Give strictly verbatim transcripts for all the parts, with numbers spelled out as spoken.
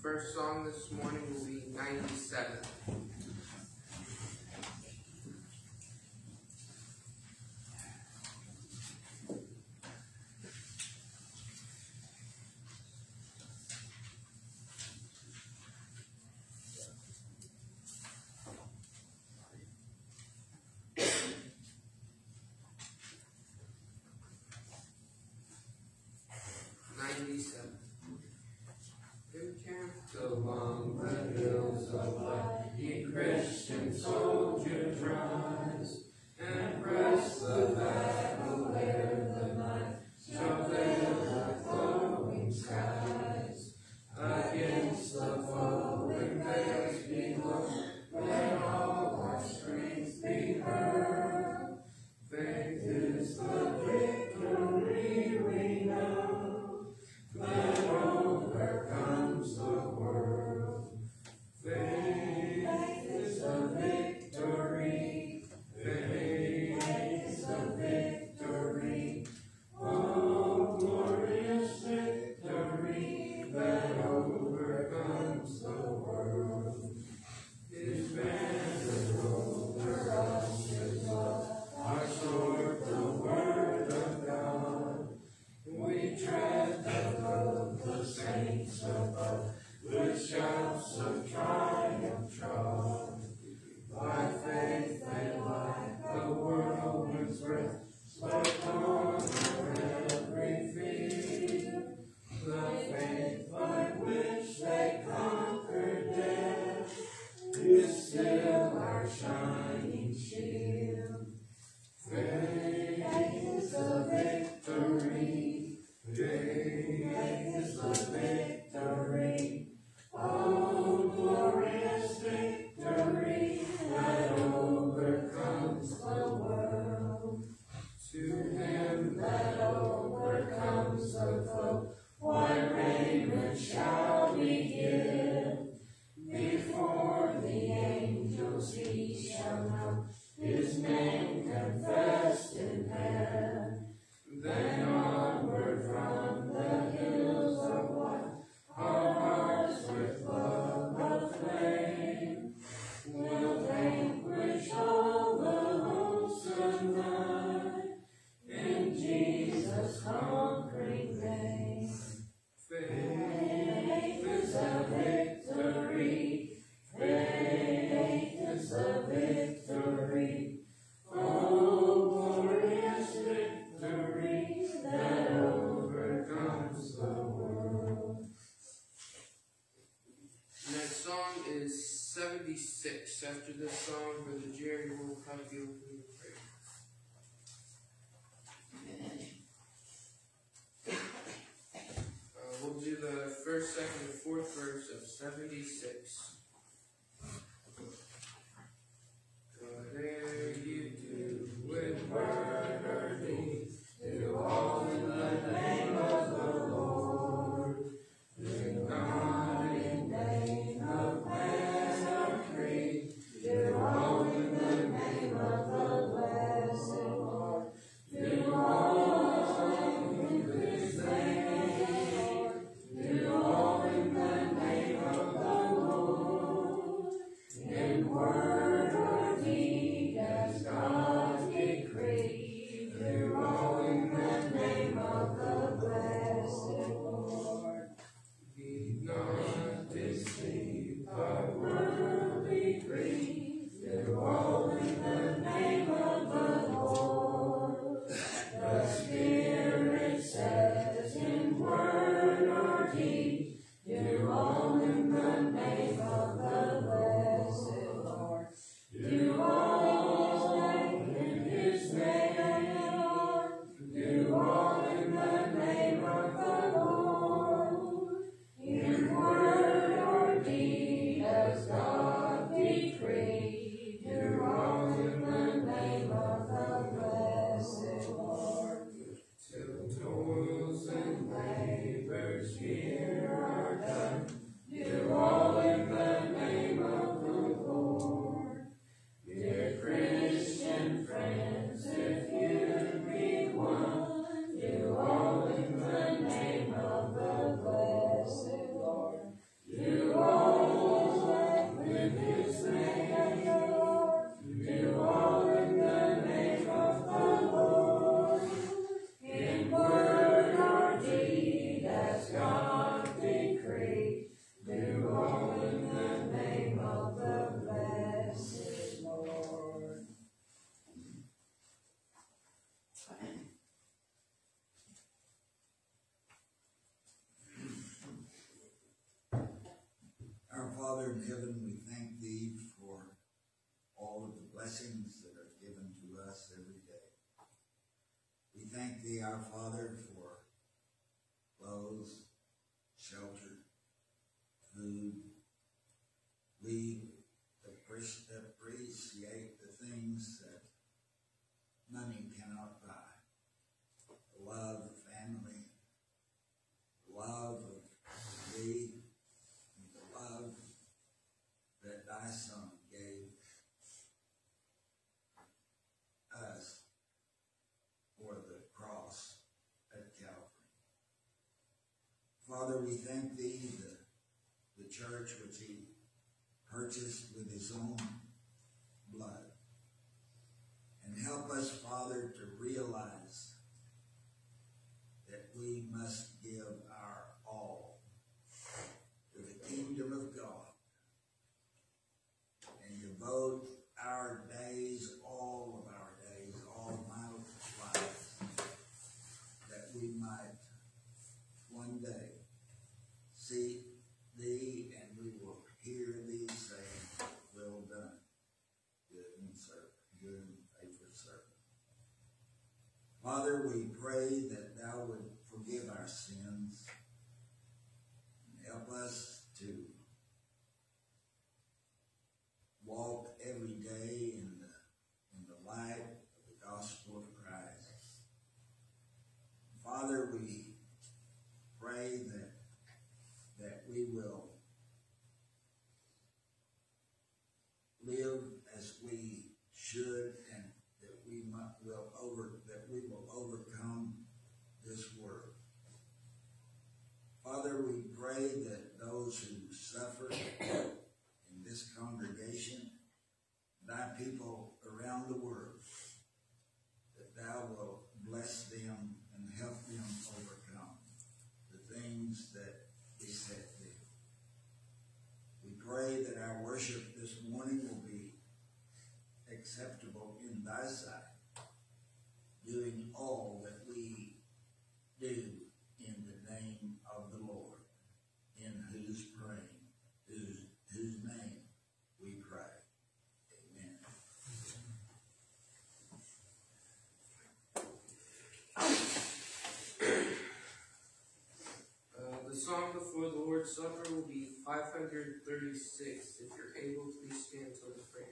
first song this morning will be ninety-seven. ninety-seven. Encamped along the hills of light, ye Christian soldiers rise, and press the battle ere the night shall veil the glowing skies. Against the foe in veils below, let all our strength be heard. Faith is the victory we know, that overcomes the world. Faith is the victory. Faith is the victory. Oh, glorious victory that overcomes the world. His banner over us is love, our sword, the word of God. We tread the road the saints above, with shouts of triumph trod. By faith they light the whirlwind's breath, like on every field. The faith by which they conquered death is still our shining shield. Faith is the victory. Faith is the victory. Oh, glorious victory that overcomes the world. To him that overcomes the foe, what raiment shall we give? Before the angels he shall know his name confessed in heaven. Then onward from the hills of white, our hearts with love aflame will vanquish all the hosts of night in Jesus' conquering name. Faith is the victory. Faith is the victory. Oh, glorious victory that overcomes the world. Next song is seventy-six. After this song, Brother Jerry will have the opening prayer. Uh, we'll do the first, second, and fourth verse of seventy-six. Whatever you do with word or deed, do all in the name of the Lord. Do not in vain of man or creed, do all in the name of the blessed Lord. Do all in His name, do all in the name of the Lord. In word or deed, as God decreed, do all in the name of the blessed Lord. Be not deceived by worldly greed, do all in the name of the Lord. The Spirit says in word or deed, do all in the name of the blessed Lord. Do all in His name, Father in heaven, we thank thee for all of the blessings that are given to us every day. We thank thee, our Father, for clothes, shelter, food. We appreciate the things that money cannot buy. The love of family, the love of thee, and the love that thy Son gave us for the cross at Calvary. Father, we thank thee, the, the church which he purchased with his own blood. And help us, Father, to realize that we must give our all to the kingdom of God and devote our days, all of our days, all of my lives, that we might one day see thee and we will hear thee say, well done, good and servant, good and faithful servant. Father, we pray that thou would forgive our sins and help us to walk every day in the, in the light of the gospel of Christ. Father, we pray that, that we will live as we should, and that we might, will over that we will overcome this world. Father, we pray that those who suffer in this congregation, thy people around the world, that thou will bless them and help them overcome the things that beset them. We pray that our worship this morning will be acceptable in thy sight, doing all that we do in the name of the Lord, in whose praying, whose, whose name we pray. Amen. Uh, the song before the Lord's Supper will be five hundred thirty-six. If you're able, please stand till the prayer.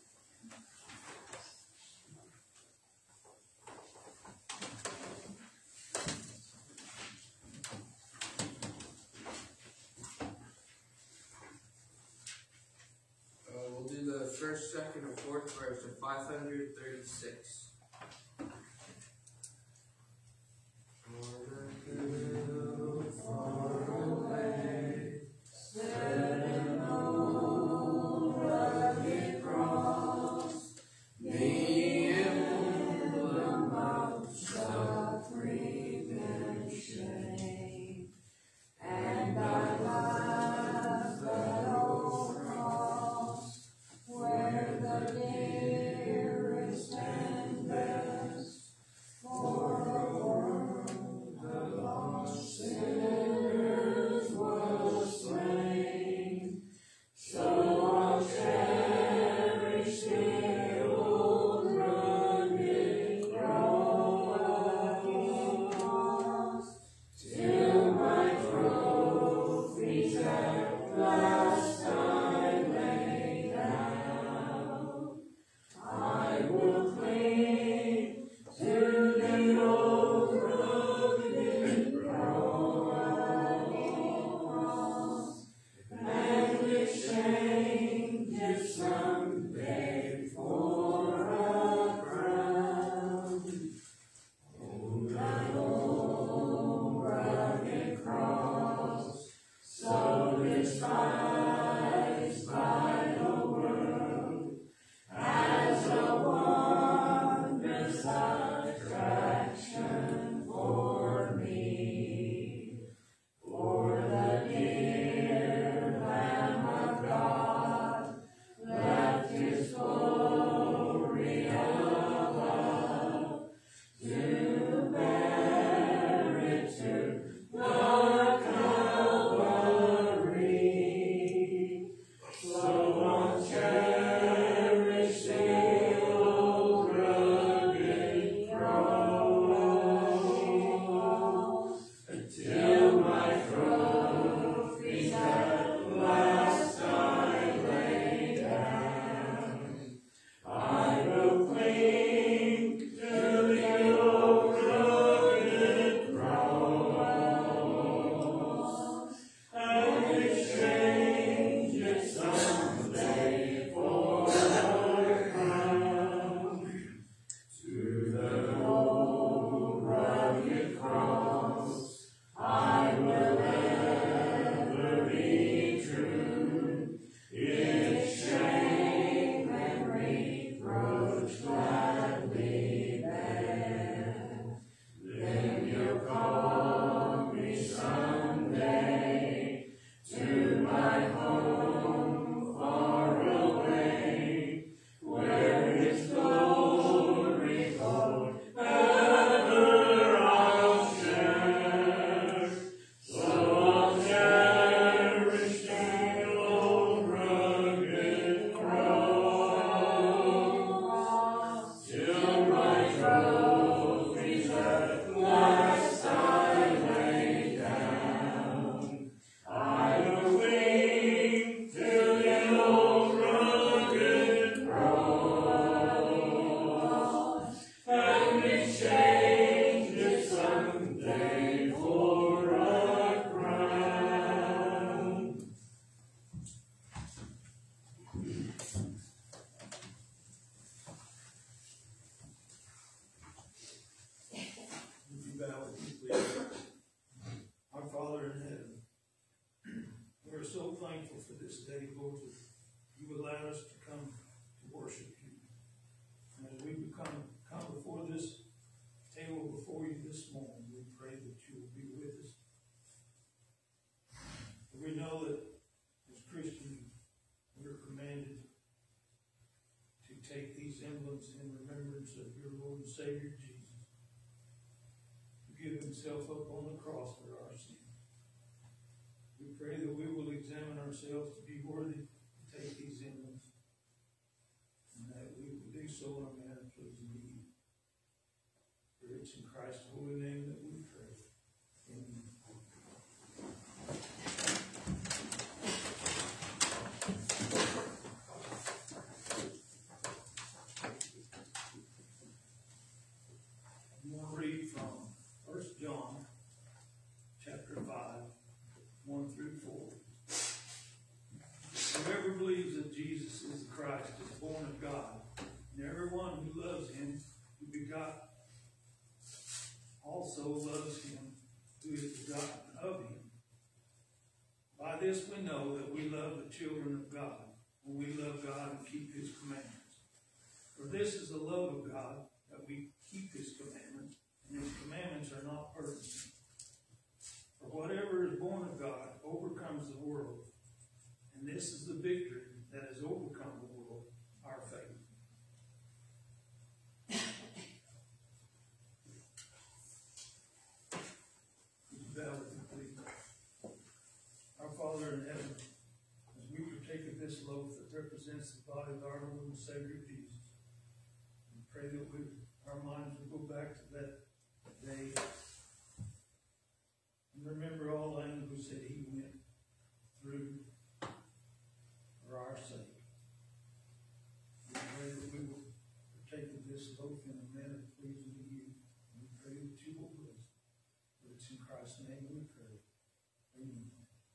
Uh, we'll do the first, second, and fourth verse of five hundred thirty-six. Where the dearest and this day, Lord, that you allowed us to come to worship you. And as we become come before this table before you this morning, we pray that you will be with us. We know that as Christians, we are commanded to take these emblems in remembrance of your Lord and Savior Jesus, who gave himself up on the cross for our sins. We pray that we will examine ourselves to be worthy to take these emblems, and that we will do so in a manner pleasing to you. For it's in Christ's holy name that we pray. Amen. Read from First John chapter five, one through four. Whoever believes that Jesus is the Christ is born of God, and everyone who loves him who begot also loves him who is begotten of him. By this we know that we love the children of God, when we love God and keep his commandments. For this is the love of God, that we keep his commandments, and his commandments are not burdensome. For whatever is born of God overcomes the world, and this is the victory that has overcome the world, our faith. Bow with me, please. Our Father in heaven, as we partake of this loaf that represents the body of our Lord and Savior Jesus, we pray that we, our minds will go back to that day and remember all the anguish that he went through for our sake. We pray that we will partake of this loaf in a manner pleasing to you, and we pray that you will bless it. For it's in Christ's name we pray. Amen.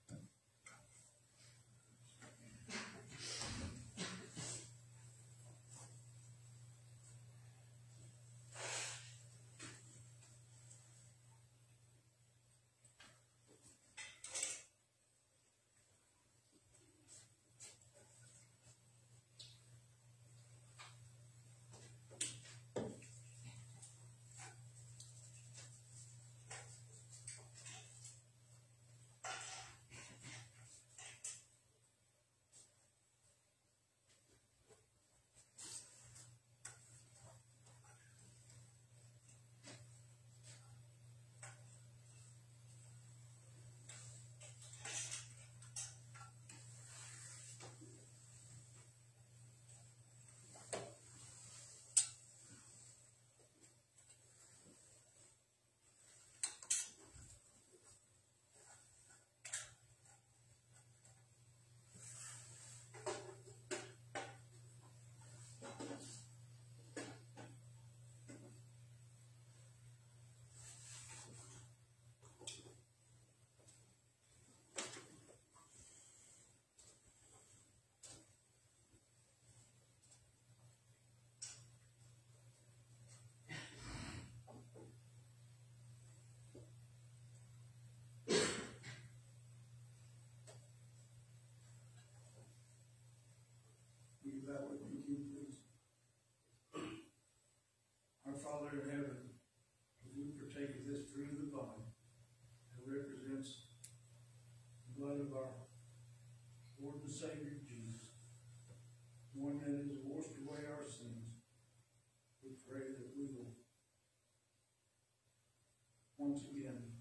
That would be you, please. Our Father in heaven, as we partake of this fruit of the vine that represents the blood of our Lord and Savior Jesus, one that has washed away our sins, we pray that we will once again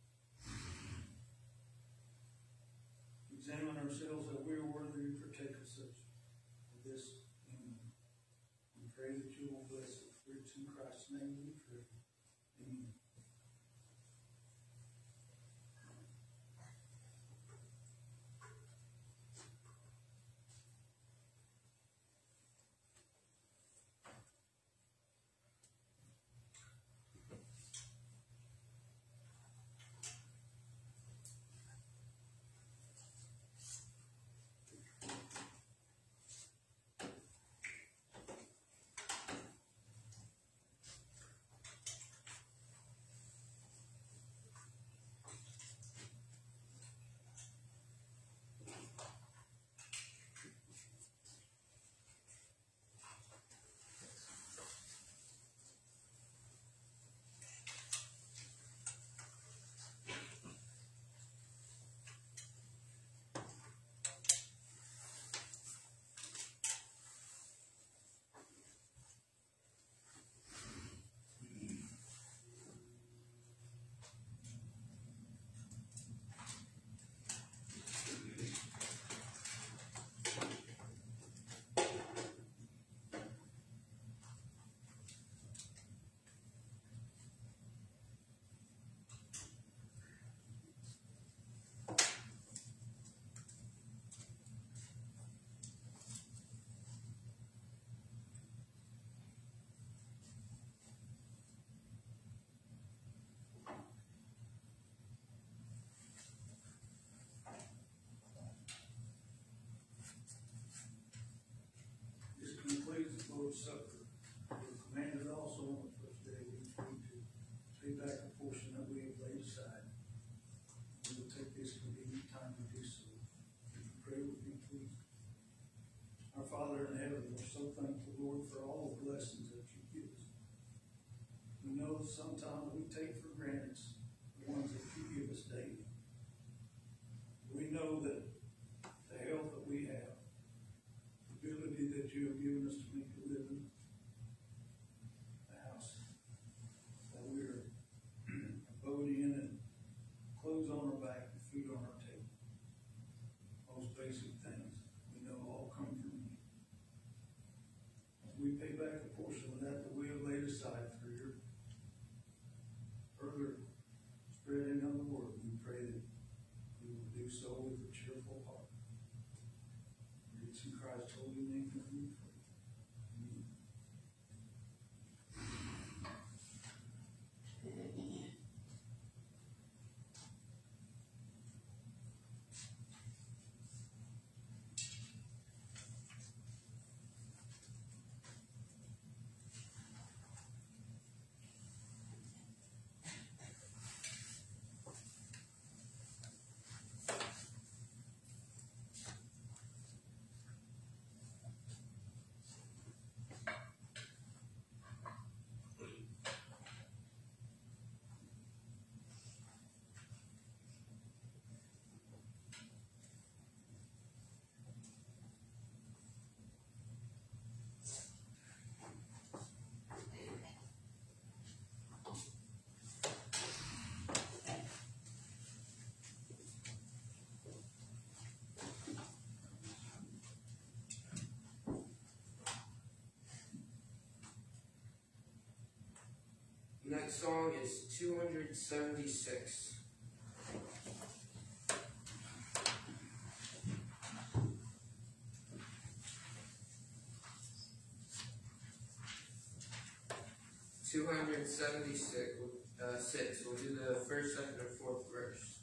examine ourselves that we are worthy to partake of such this. Amen. We pray that you will bless it. For it's in Christ's name we pray. Amen. Lord's Supper. We're commanded also on the first day of each week to pay back a portion that we have laid aside. We will take this convenient time to do so. Would you pray with me, please? Our Father in heaven, we're so thankful, Lord, for all the blessings that you give us. We know that sometimes we take for granted the ones that you give us daily. We know that the health that we have, the ability that you have given us to make a living, the house that we're abode in, and clothes on our back and food on our table. Those basic things we know all come from you. As we pay back a portion of that that we have laid aside for your further spreading of the word, we pray that we will do so with a cheerful heart. It's in Christ's holy name that we pray. Amen. Next song is two hundred seventy-six. Two hundred seventy-six. Uh, six. We'll do the first, second, and fourth verse.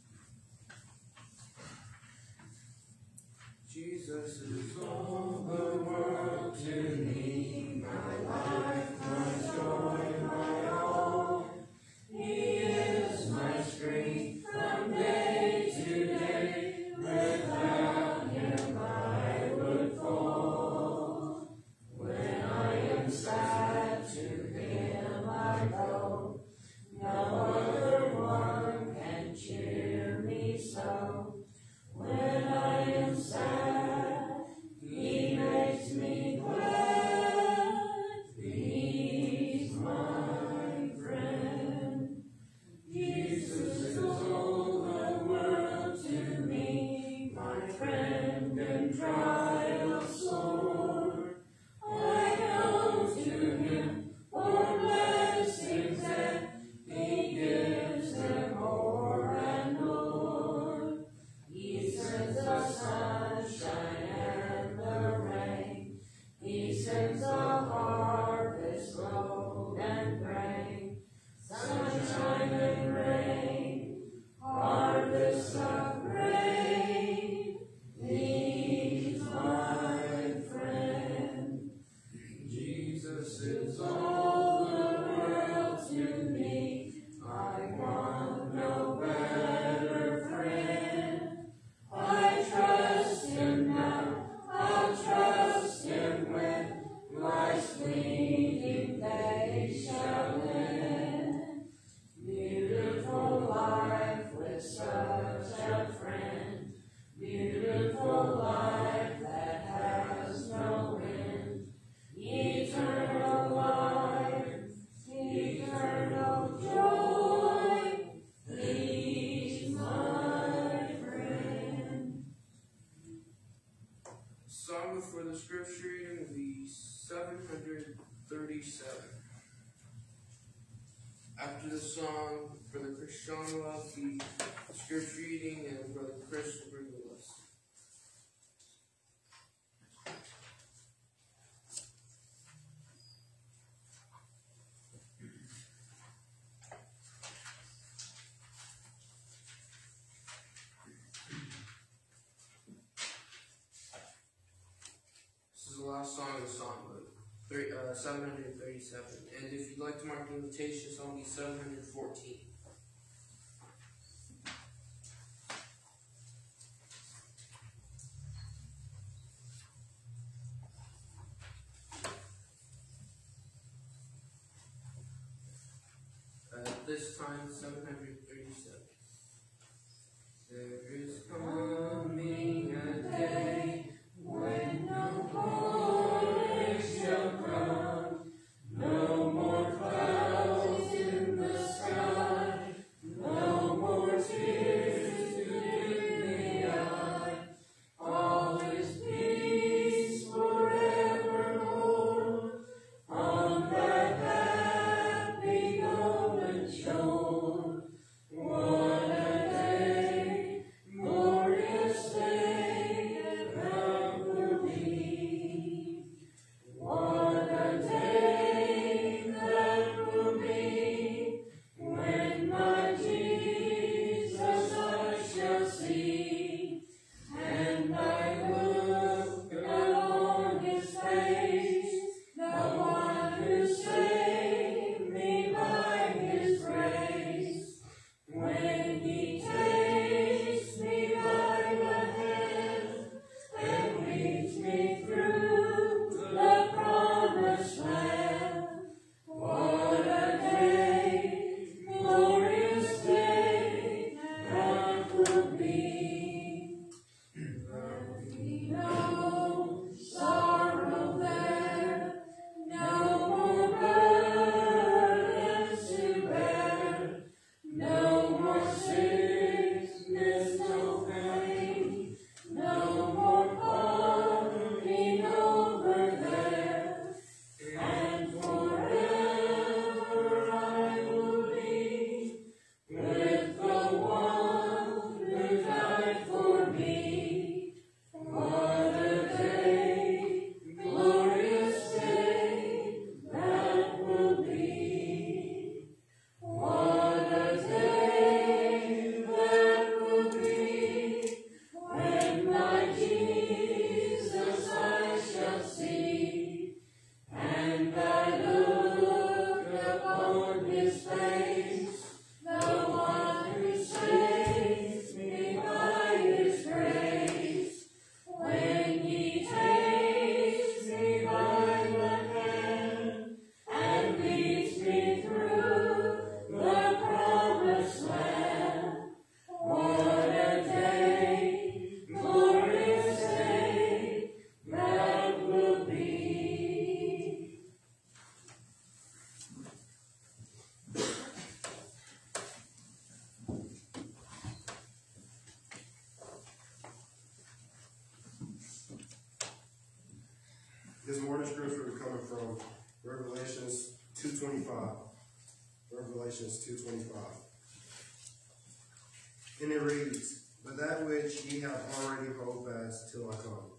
Jesus is all the world to me, my life, my joy, my all. He is my strength from day to day. Without him I would fall. When I am sad, to him I go. No other one can cheer me so. When I am sad, he makes me glad. He's my friend. Jesus is all the world to me, my friend in trial sore. I go to him for blessings, and he gives them more and more. He sends the sunshine and the rain. He sends the harvest load and grain. Sunshine and rain, harvest of rain. He's my friend. Jesus is all the world to me. I want no better friend. I trust him now, I'll trust him when life's fleeting days shall end. Beautiful life with such a friend, beautiful life that has no end. Eternal life, eternal joy, he's my friend. Song before the scripture reading will be seven hundred thirty-seven. After the song, Brother Christian will have the scripture reading, and Brother Chris will bring the list. This is the last song of the songbook. three, uh, seven hundred thirty-seven. And if you'd like to mark the invitation, it's only seven hundred fourteen. At this time, seven hundred thirty-seven. There is coming a day when no glory shall come, no more clouds in the sky, no more tears to dim the eye. All is peace forevermore on that happy golden shore. What a day, glorious day that will be. What a day that will be when my Jesus I shall see, and I look upon his face, the one who saved me by his grace. When he takes me by the hand and leads me through the promised land, what a day, glorious day that will be. There'll be no sorrow there, no more burdens to bear, no more sickness, no pain, no more parting over there, and forever I will be with the one who died for me. What a day, glorious day that will be. What a day that will be when my Jesus I shall see, and I look upon his face, the one who saves me by his grace. When he takes me by the hand and leads me through the promised land, what a day, glorious day that will be. This morning scripture is coming from Revelations two twenty-five. Revelations two twenty-five. And it reads, "But that which ye have already hold fast till I come."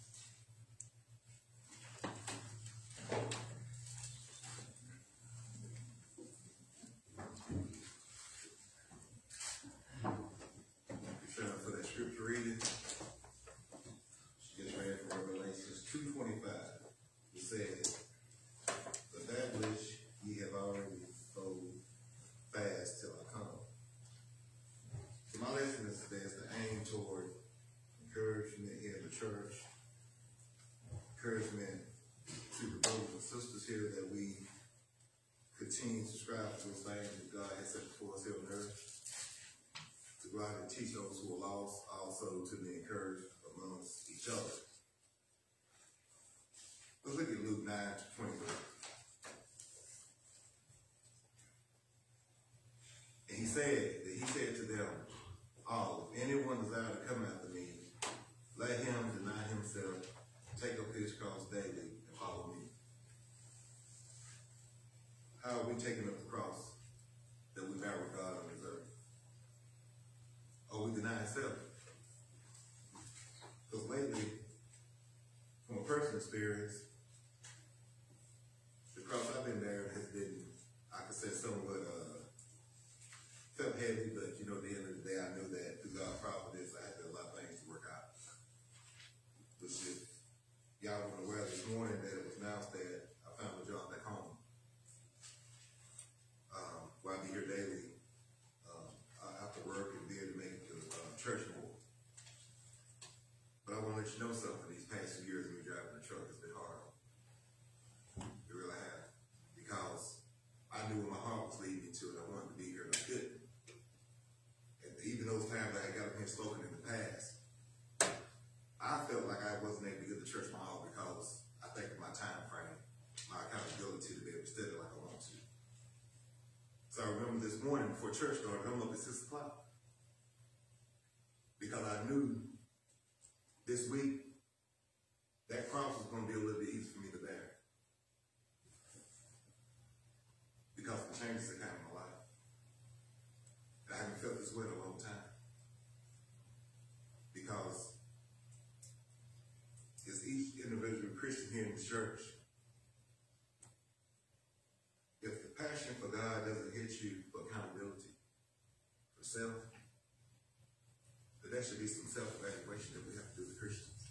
Shut up for that scripture reading. Just read from Revelations two twenty-five. It says, "But that which ye have already hold fast till I come." So my lesson is there's the aim toward encouragement here in the church, encouragement to the brothers and sisters here that we continue to strive to those things that God has set before us here on earth, to go out and teach those who are lost, also to be encouraged amongst each other. Let's look at Luke nine twenty-three. And he said, that he said to them all, "If anyone desire to come after me, let him deny himself, take up his cross daily, and follow me." How are we taking up the cross that we bear with God on this earth? Or we deny self? Because lately, from a personal experience, the cross I've been bearing has been, I could say, somewhat uh, felt heavy, but you know, at the end of the day, I knew that through God's providence, I had a lot of things to work out. Which, if y'all weren't aware this morning, that it was announced that I remember this morning before church started, I'm up at six o'clock. Because I knew this week that cross was going to be a little bit easy for me to bear. Because the changes that came in my life. I haven't felt this way in a long time. Because it's each individual Christian here in the church. If the passion for God doesn't hit you for accountability, for self, then there should be some self-evaluation that we have to do as Christians.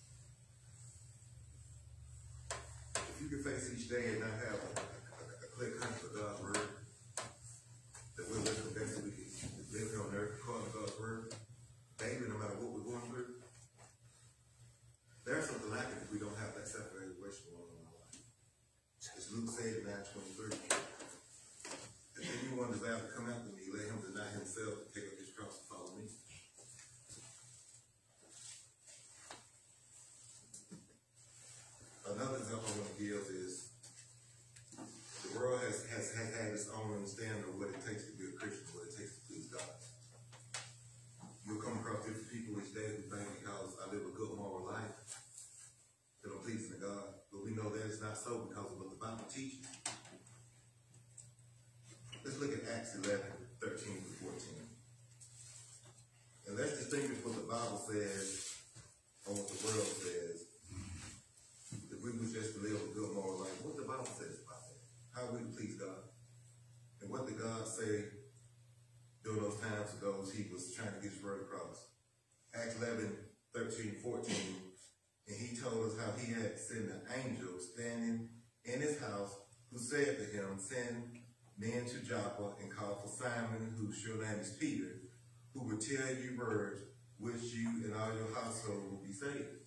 If you can face each day and not have a, a, a clear cut for God's word, that we're living the best that we can live here on earth according to God's word, daily, no matter what we're going through, there's something lacking if we don't have that self-evaluation going on in our life. As Luke said in nine twenty-three, if anyone desires to come after me, let him deny himself and take up his cross and follow me. Another example I want to give is the world has, has, has had its own understanding of what it takes to be a Christian, what it takes to please God. You'll come across different people each day who think because I live a good moral life that I'm pleasing to God. But we know that it's not so because of what the Bible teaches. Let's look at Acts eleven, thirteen to fourteen. And let's distinguish what the Bible says from what the world says. If we would just live a good moral life, what the Bible says about that. How we please God. And what did God say during those times ago as he was trying to get his word across? Acts eleven, thirteen, fourteen. And he told us how he had sent an angel standing in his house who said to him, send men to Joppa and call for Simon, whose your name is Peter, who will tell you words which you and all your household will be saved.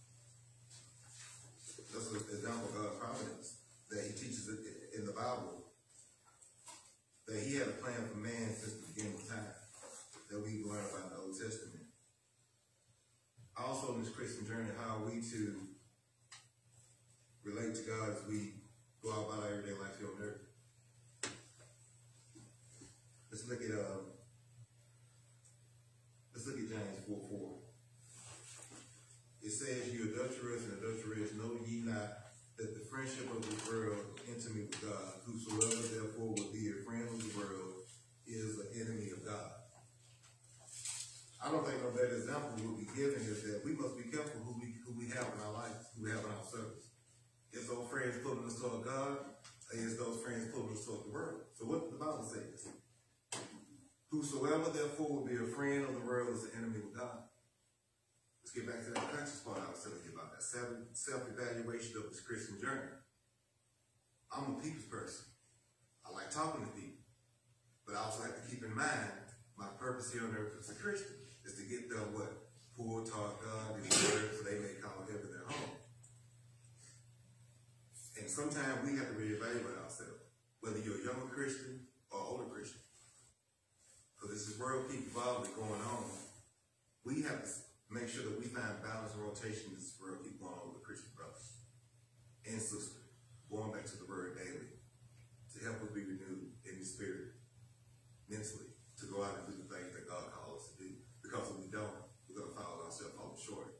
That's an example of God's providence that he teaches in the Bible. That he had a plan for man since the beginning of time that we learn about in the Old Testament. Also in this Christian journey, how are we to relate to God as we go out about our everyday life here on earth? Let's look at uh, let's look at James four four. It says, "You adulterers and adulteresses, know ye not that the friendship of this world is intimate with God? Whosoever therefore will be a friend of the world is an enemy of God." I don't think no better example we'll be given is that we must be careful who we who we have in our lives, who we have in our service. Is those friends pulling us toward God, or is those friends pulling us toward the world? So what the Bible says? Whosoever therefore will be a friend of the world is an enemy of God. Let's get back to that conscious part I was telling you about, that self-evaluation of this Christian journey. I'm a people's person. I like talking to people. But I also have to keep in mind my purpose here on earth as a Christian is to get them what? Poor, taught God, His word, so they may call heaven their home. And sometimes we have to reevaluate ourselves, whether you're a younger Christian or older Christian. Because as this world keeps evolving going on, we have to make sure that we find balance and rotation as this world keeps going on with Christian brothers and sisters, going back to the word daily, to help us be renewed in the spirit, mentally, to go out and do the things that God calls us to do. Because if we don't, we're going to follow ourselves falling short.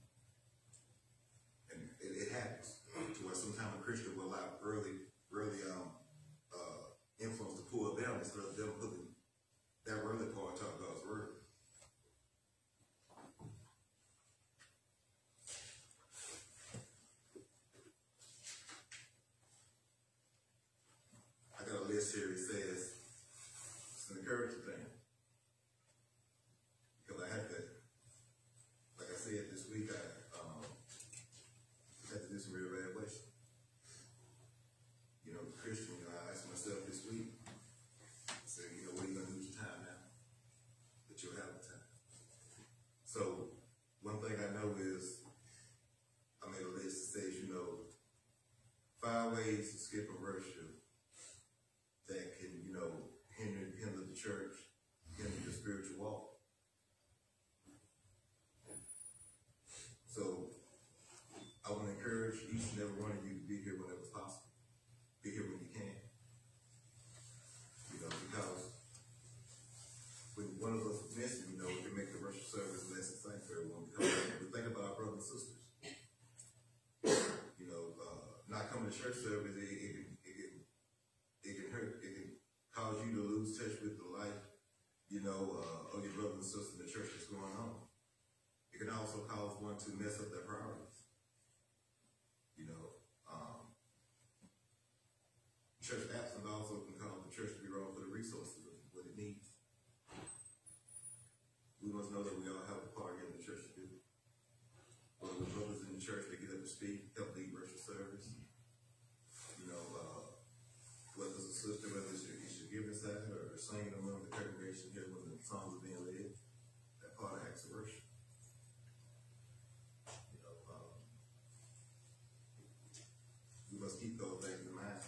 And it, it happens to where sometimes a Christian will allow early, early um, uh, influence to pull them instead of them putting that early part of God's word. I got a list here. It says it's an encouraging thing. Because I had to, like I said this week, I um, had to do some reevaluation. You know, Christian, you know, I asked myself this week, I said, you know, what are you going to do with your time now? That you'll have the time. So, one thing I know is, I made a list that says, you know, five ways to skip a worship that can, you know, hinder, hinder the church church service, it, it, can, it, can, it can hurt. It can cause you to lose touch with the life, you know, uh, of your brothers and sisters in the church that's going on. It can also cause one to mess up their priorities. You know, um, church absence also can cause the church to be wrong for the resources of what it needs. We must know that we all have a part in the church to do. Whether we're brothers in the church that get up to speak, help lead worship service, you know, uh, whether it's a sister, whether it's your, it's your giving side or singing among the congregation here when the songs are being led, that part of acts of worship. You know, um, we must keep those things in mind.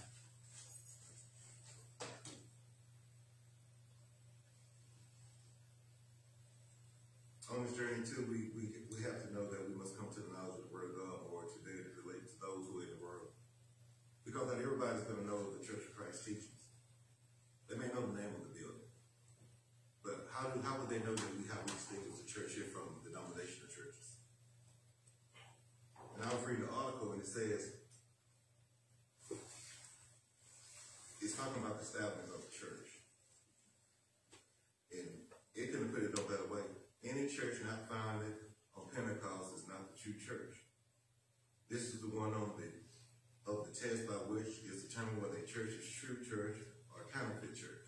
On this journey too, we, we we have to know that we must come to the knowledge of the Word of God more to be able to relate to those who are in the world. Because not everybody's going to know the Church of Christ teachings. They may know the name of the building. But how do how would they know that we have these things as a church here from the denominational churches? And I was reading an article and it says, it's talking about the establishment of the church. And it couldn't put it no better way. Any church not founded on Pentecost is not the true church. This is the one on the of the test by which is determined whether a church is true church or a counterfeit church.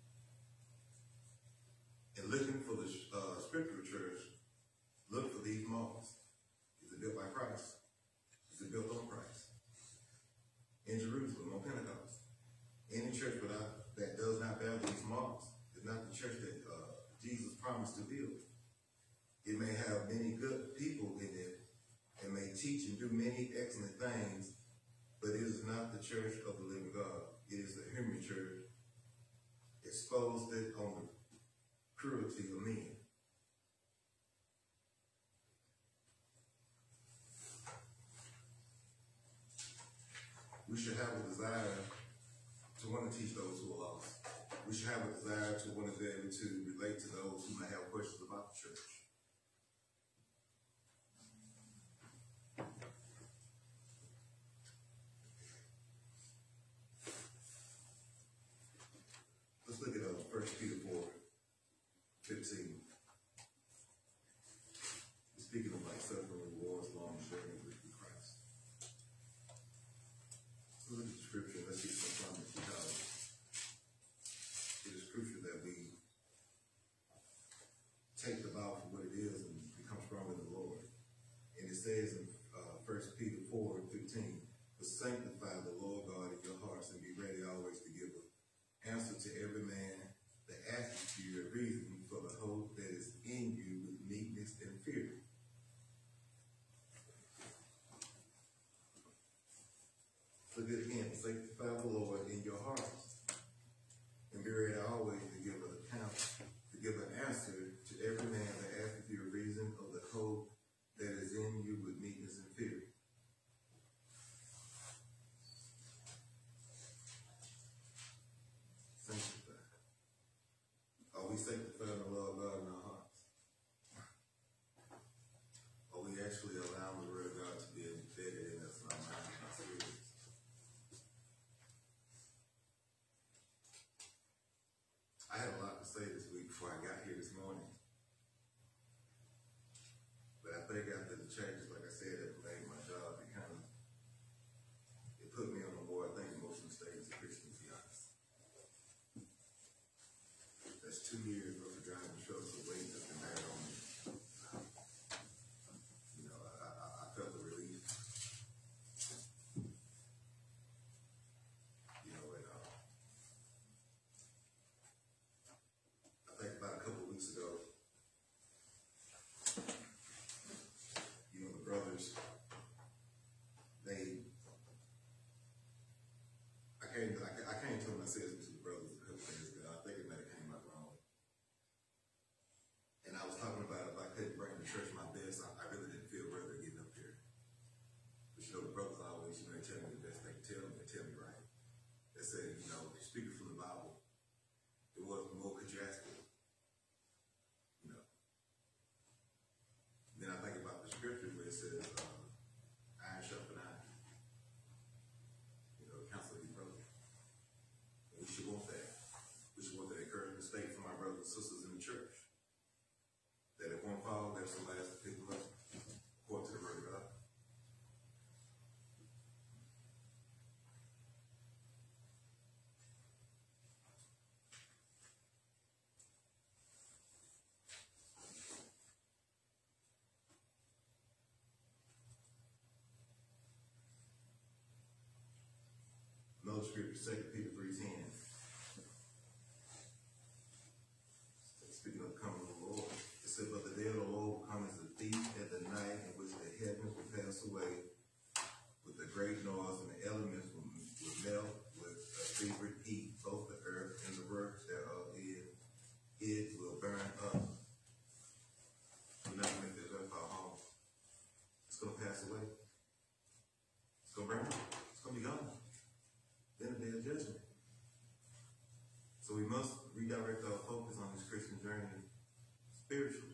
And looking for the uh, scriptural church, look for these marks. Is it built by Christ? Is it built on Christ? In Jerusalem on Pentecost. Any church without that does not bear these marks is not the church that uh, Jesus promised to build. It may have many good people in it and may teach and do many excellent things, but it is not the church of the living God. It is the human church exposed it on the cruelty of men. We should have a desire to want to teach those who are lost. We should have a desire to want to be able to relate to those who may have questions about the church. Let's look at uh, First Peter four, fifteen. Speaking of like suffering rewards, long journey with Christ. So look at the scripture. Let's get some from it. It is crucial that we take the Bible for what it is and become strong in the Lord. And it says in uh, First Peter four, fifteen, but sanctify the Lord God in your hearts and be ready always to give an answer to every man that asks you your reason for the hope that is in you with meekness and fear. Look at it again. Sanctify the Lord in your hearts and be ready always to give an account, to give an answer to every man that asks you a reason of the hope that is in you with meekness and fear. Sanctify. Are we sanctifying the love of God in our hearts? Are we actually allowing the word of God to be embedded in us, in our minds, and our spirits? I had a lot to say this week before I got here this morning. But I think after the changes, like I said, it made my job, it kind of, it put me on the board, I think, most mistakes of Christians, to be honest. That's two years worth of driving trucks of weight that's been added on me. You know, I, I, I felt the relief. You know, and uh, I think about a couple of weeks ago, you know, the brothers, they, I came, I, I came to them, I said this to the brothers a couple of days ago. I think it might have came out wrong. another scripture, Second Peter three ten. Speaking of the coming of the Lord, it said, but the day of the Lord will come as a thief at the night, in which the heavens will pass away with a great noise, and the elements will, will melt with a feverish heat. Both the earth and the works thereof it, it will burn up. We're not going to make this earth our home. It's going to pass away. It's going to burn up. It's going to be gone. Then the day of judgment. So we must redirect our focus on this Christian journey spiritually.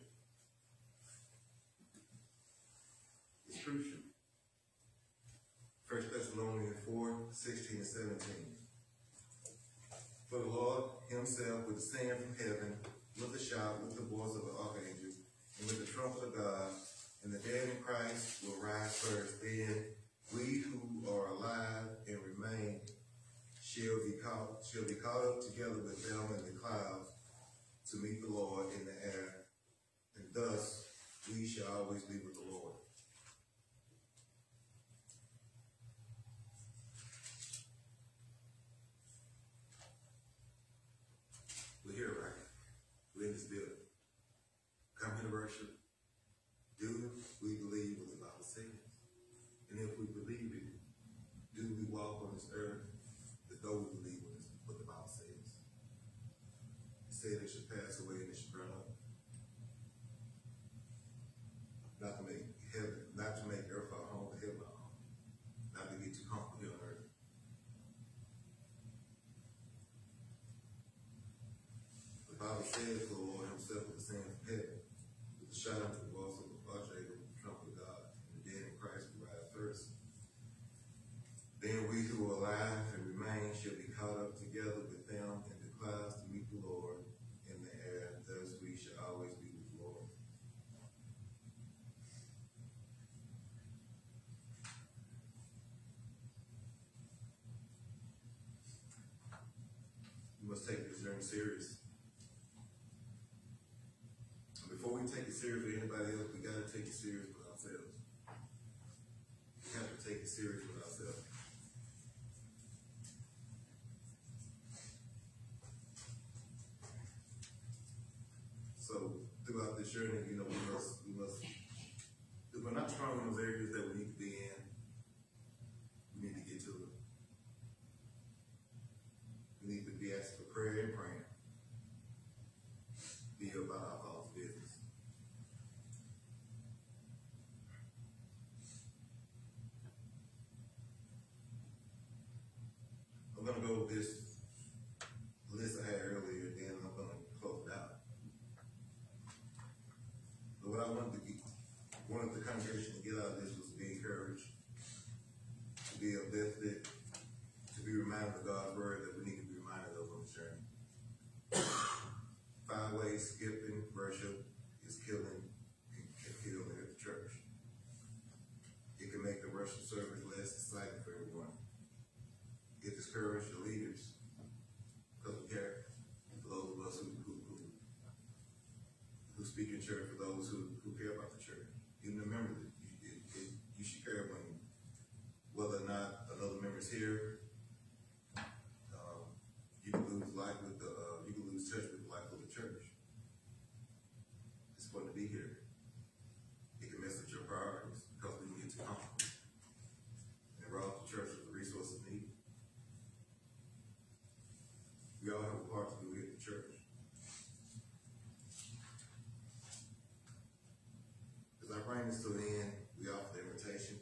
It's crucial. First Thessalonians four, sixteen and seventeen. For the Lord himself will descend from heaven with a shout, with the voice of an archangel, and with the trumpet of God, and the dead in Christ will rise first. Then we who are alive and remain shall be caught, shall be caught up together with them in the clouds to meet the Lord in the air, and thus we shall always be with the Lord. We're here, right? We're in this building. Come here to worship. Do we believe what the Bible says? And if we believe it, do we walk on this earth as though we believe what, this, what the Bible says? It said it should pass away and it should burn up. Not to make heaven, not to make earth our home, but heaven our home. Not to get too comfortable here on earth. The Bible says the Lord himself will descend from heaven with the shout of the voice of the archangel, with the trumpet of God, and the dead in Christ will rise first. Then we who are alive and remain shall be caught up together with them in the clouds to meet the Lord in the air, and thus we shall always be with the Lord. We must take this journey serious. And before we take it serious with anybody else, we got to take it serious with ourselves. We have to take it serious with ourselves. So throughout this journey, you know, we must, we must, if we're not strong in those areas that we need to be in, we need to get to it. We need to be asking for prayer and praying. Be about our Father's business. I'm going to go with this list I had earlier, then I'm going to close it out. But what I wanted to get, wanted the congregation to get out of this was to be encouraged, to be uplifted, to be reminded of God's word that we need to be reminded of on the journey. Five ways skipping worship is killing, can kill at the church. It can make the worship service less exciting for everyone. It discourages the leaders because we care for those of us who, who, who, who speak in church, for those who, who care about the church. Even the members, you, it, it, you should care when whether or not another member is here. Um, you can lose life with the, uh, you can lose touch with the life of the church. It's fun to be here. It can mess with your priorities because we can get too comfortable and rob the church of the resources needed. We all have a part to do here at the church. As I bring this to the end, we offer the invitation.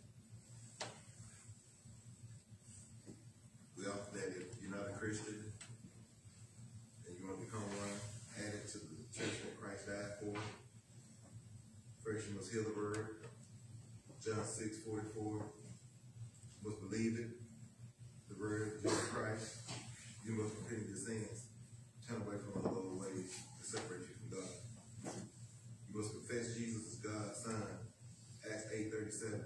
We offer that if you're not a Christian and you want to become one, add it to the church that Christ died for. First, you must hear the word. John six forty-four. You must believe it. The word of Jesus Christ. You must repent of your sins. Turn away from all those ways that separate you from God. You must confess Jesus as God's Son. Acts eight thirty-seven.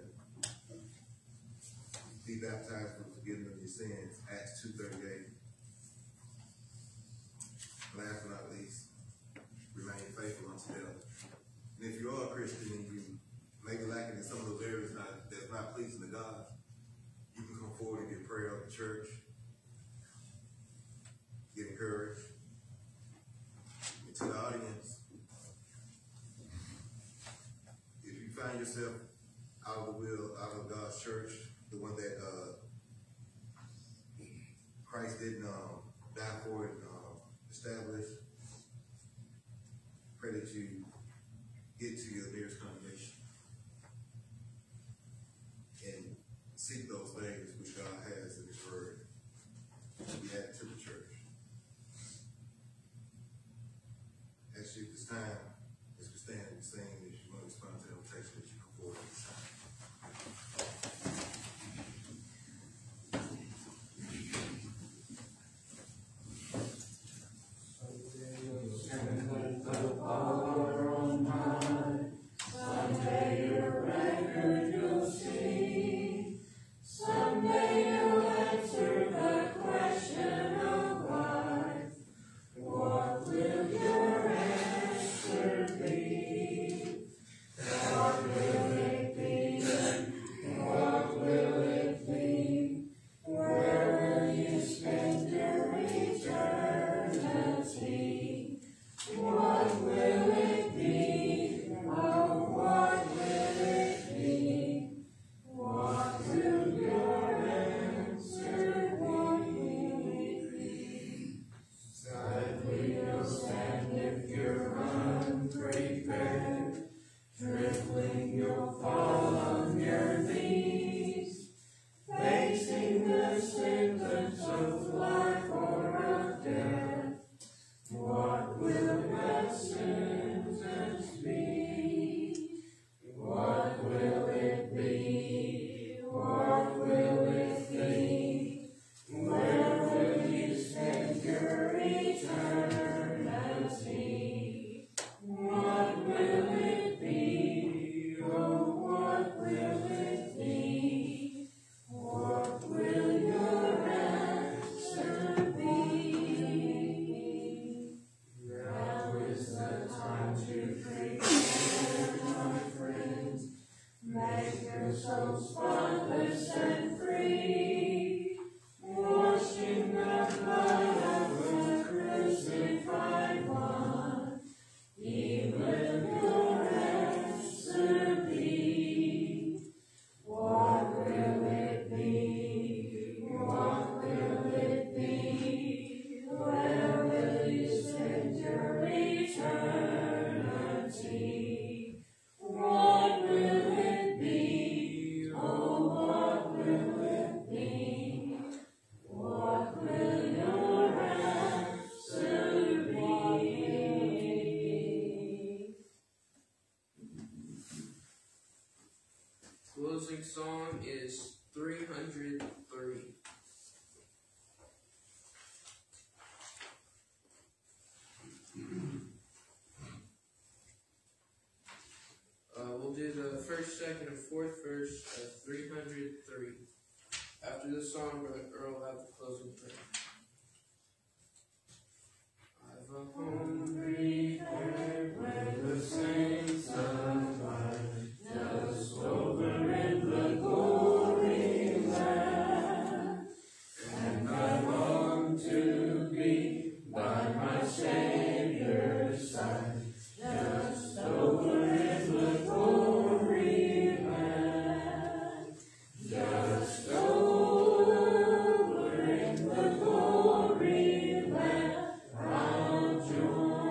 Be baptized for the forgiveness of your sins. Acts two thirty-eight. Last but not least, remain faithful unto death. And if you are a Christian and you may be lacking in some of those areas not, that's not pleasing to God, you can come forward and get prayer of the church. audience, if you find yourself out of the will, out of God's church, the one that uh, Christ didn't um, die for and um, establish, pray that you get to your nearest congregation and seek those things which God has in His Word to be added to the church. Actually, at this time, as we stand and sing, if you want to respond to the invitation, that you come forward at this time. Closing song is three hundred three. Uh, we'll do the first, second, and fourth verse of three hundred three. After this song, Brother Earl will have the closing prayer. I've a home prepared where the saints abide, just over in the glory land, and I long to be by my Savior's side, just over in the glory land, just over in the glory land, I'll join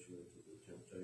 into the temptation